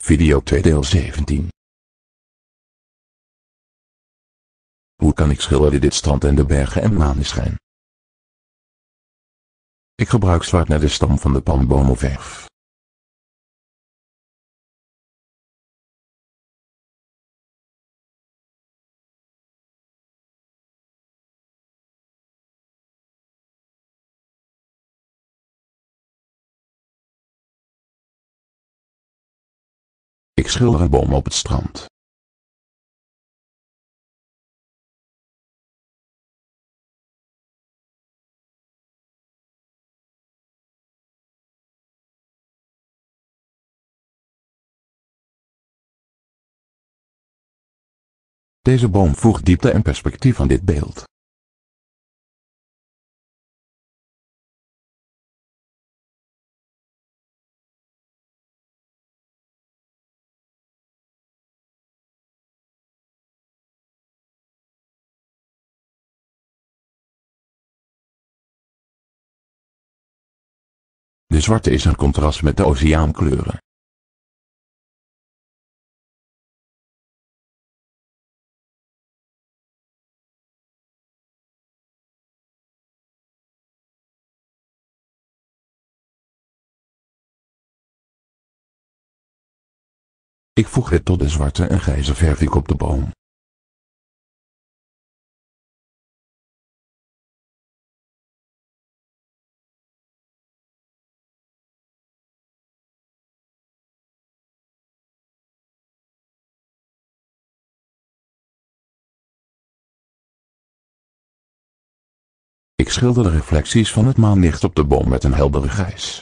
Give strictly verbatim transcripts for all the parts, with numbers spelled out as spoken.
Video twee deel zeventien. Hoe kan ik schilderen dit strand en de bergen en maneschijn? Ik gebruik zwart naar de stam van de palmbomenverf. Ik schilder een boom op het strand. Deze boom voegt diepte en perspectief aan dit beeld. De zwarte is een contrast met de oceaankleuren. Ik voeg het tot de zwarte en grijze verf ik op de boom. Ik schilder de reflecties van het maanlicht op de boom met een heldere grijs.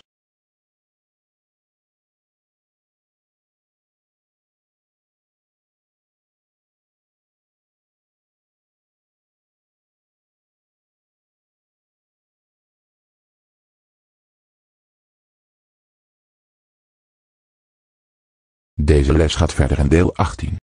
Deze les gaat verder in deel achttien.